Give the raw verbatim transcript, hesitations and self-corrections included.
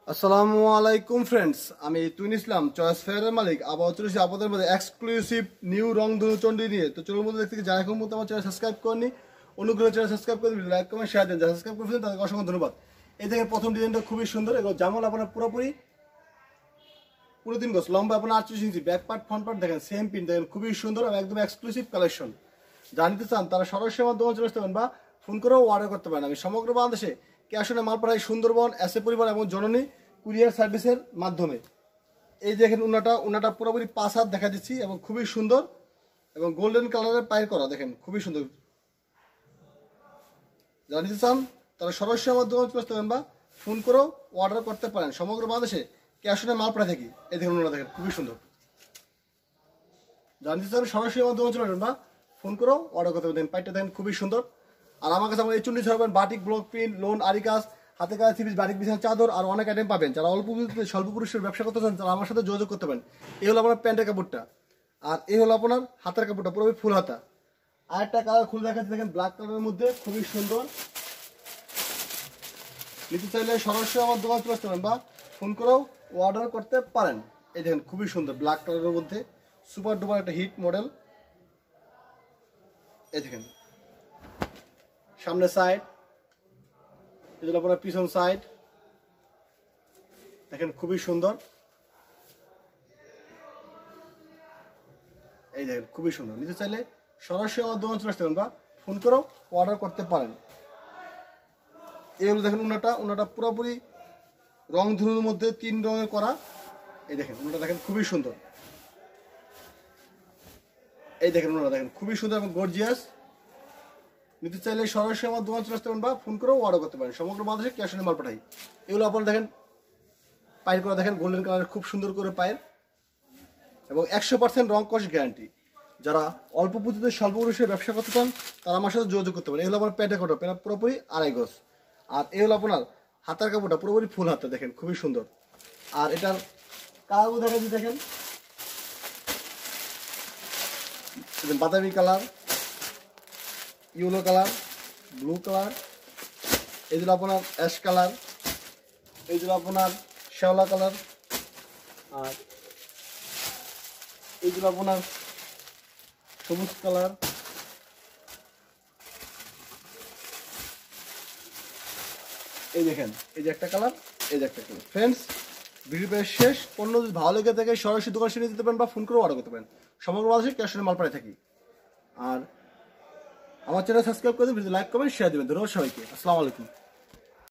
আসসালামু আলাইকুম ফ্রেন্ডস, আমি তুইন ইসলাম চয়েস ফেয়ারের মালিক। আবার চলেছি আপনাদের মধ্যে এক্সক্লুসিভ নিউ রংধনু চন্ডী নিয়ে। তো চলুন মধ্যে দেখতে যারা এখন মতো আমার চ্যানেল সাবস্ক্রাইব করেনি, অনুগ্রহ চ্যানেল সাবস্ক্রাইব করে দিন, লাইক কমেন্ট শেয়ার দেন। যারা সাবস্ক্রাইব করেছেন তাদেরকে অসংখ্য ধন্যবাদ। এই দেখেন প্রথম ডিজাইনটা খুবই সুন্দর এবং জামাল আপনার পুরোপুরি পুরো তিন গজ লম্বা, আপনার আটচল্লিশ ইঞ্চি, ব্যাক পার্ট ফ্রন্ট পার্ট দেখেন সেম পিন দেখেন, খুবই সুন্দর এবং একদম এক্সক্লুসিভ কালেকশন। জানতে চান তারা সরাসরি আমার দোকানে চলে আসতে পারেন বা ফোন করেও অর্ডার করতে পারেন। আমি সমগ্র বাংলাদেশে ক্যাশ অনে মাল পাঠাই সুন্দরবন, এসে পরিবার এবং জননী কুরিয়ার সার্ভিসের মাধ্যমে। এই দেখেন উনাটা উনাটা পুরোপুরি পাঁচ হাত দেখা দিচ্ছি এবং খুবই সুন্দর এবং গোল্ডেন কালারের পায়ের করা দেখেন, খুবই সুন্দর। জানতে চান তারা সরাসরি আমার দোকানে চলে আসতে পারেন বা ফোন করেও অর্ডার করতে পারেন। সমগ্র বাংলাদেশে ক্যাশ অনে মাল পাঠাই থাকি। এই দেখেন উনাটা দেখেন খুবই সুন্দর। জানতে চান সরাসরি আমার দোকানে চলে আসবেন বা ফোন করেও অর্ডার করতে পারেন। পাইটা দেখেন খুবই সুন্দর। আর আমার কাছে আমার এই চুন্ডি ছাড়বেন বাটিক, ব্লক প্রিন্ট, লোন, আরি কাজ, হাতে কাজ, থ্রি পিস, বাটিক বিছানা চাদর আর অনেক আইটেম পাবেন। যারা অল্প পুঁজিতে স্বল্প পুরুষের ব্যবসা করতে চান তারা আমার সাথে যোগাযোগ করতে পারেন। এই হলো আপনার প্যান্টের কাপড়টা আর এই হলো আপনার হাতের কাপড়টা, পুরোপুরি ফুল হাতা। আর একটা কালার খুলে দেখাচ্ছি দেখেন, ব্ল্যাক কালারের মধ্যে খুবই সুন্দর। নিতে চাইলে সরাসরি আমার দোকান চলে আসতে পারেন বা ফোন করেও অর্ডার করতে পারেন। এই দেখেন খুবই সুন্দর ব্ল্যাক কালারের মধ্যে সুপার ডুপার একটা হিট মডেল। এই দেখেন সামনে সাইড, এগুলো আপনার পিছন সাইড দেখেন খুবই সুন্দর। এই দেখেন খুবই সুন্দর। নিতে চাইলে সরাসরি আমার দোকান চলে আসতে পারেন বা ফোন করেও অর্ডার করতে পারেন। এগুলো দেখেন উনাটা উনাটা পুরোপুরি রং ধনুর মধ্যে তিন রঙের করা। এই দেখেন উনাটা দেখেন খুবই সুন্দর। এই দেখেন উনাটা দেখেন খুবই সুন্দর এবং গর্জিয়াস। নিতে চাইলে সরাসরি আমার দোকান চলে আসতে পারেন বা ফোন করেও অর্ডার করতে পারেন। সমগ্র বাংলাদেশে ক্যাশ অনে মাল পাঠাই। এগুলো আপনারা দেখেন পায়ের করা দেখেন গোল্ডেন কালার, খুব সুন্দর করে পায়ের এবং একশো পার্সেন্ট রং কষ গ্যারান্টি। যারা অল্প পুঁজিতে স্বল্প পুরুষের ব্যবসা করতে চান তারা আমার সাথে যোগাযোগ করতে পারেন। এগুলো আপনার প্যান্টের কাপড়, প্যান্ট পুরোপুরি আড়াই গজ। আর এই হলো আপনার হাতার কাপড়টা পুরোপুরি ফুল হাতা দেখেন খুবই সুন্দর। আর এটার কালারও দেখা যায় দেখেন বাদামি colour, yellow colour, blue colour, এইগুলো আপনার অ্যাশ কালার, এইগুলো আপনার শ্যাওলা কালার, আর এইগুলো আপনার সবুজ কালার। এই দেখেন এই যে একটা কালার, এই যে একটা কালার। ফ্রেন্ডস ভিডিও শেষ, পণ্য যদি ভালো লেগে থাকে সরাসরি দোকানে এসে দিতে পারেন বা ফোন করে অর্ডার করতে পারেন। সমগ্র বাংলাদেশে ক্যাশ অনে মাল পাঠাই থাকি। আর আমার চ্যানেল সাবস্ক্রাইব করে দিন, লাইক কমেন্ট শেয়ার দেবেন। ধন্যবাদ সবাইকে। আসসালামু আলাইকুম।